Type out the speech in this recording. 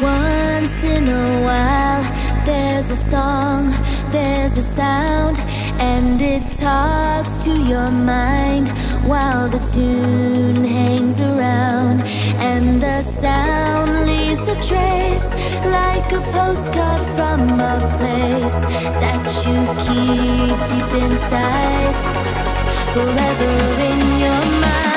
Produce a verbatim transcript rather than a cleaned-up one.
Once in a while, there's a song, there's a sound, and it talks to your mind while the tune hangs around. And the sound leaves a trace, like a postcard from a place that you keep deep inside, forever in your mind.